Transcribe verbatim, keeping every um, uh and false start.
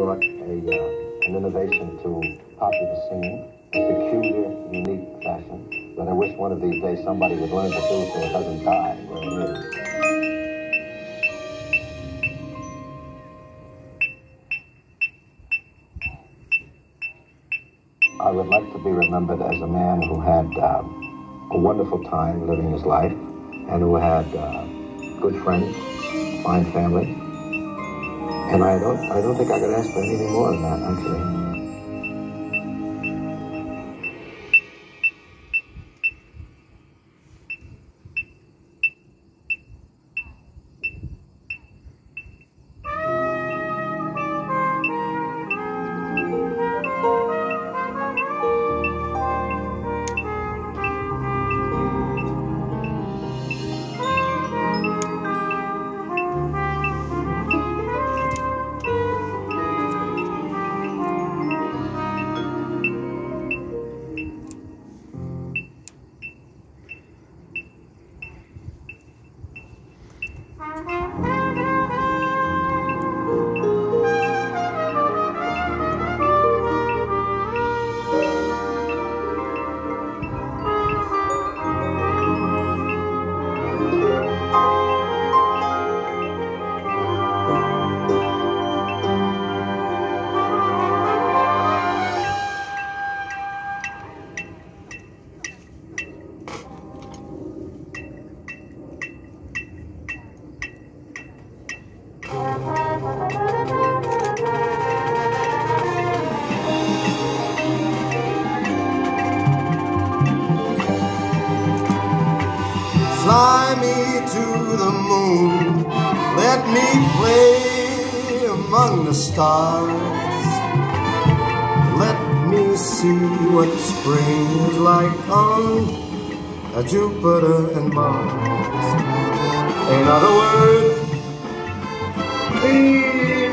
brought a, uh, an innovation to popular singing, a peculiar, unique fashion that I wish one of these days somebody would learn to do so it doesn't die where it is. I would like to be remembered as a man who had um, a wonderful time living his life and who had uh, good friends, fine family. And I don't, I don't think I could ask for anything more than that, actually. Fly me to the moon, let me play among the stars. Let me see what spring is like on Jupiter and Mars. In other words, please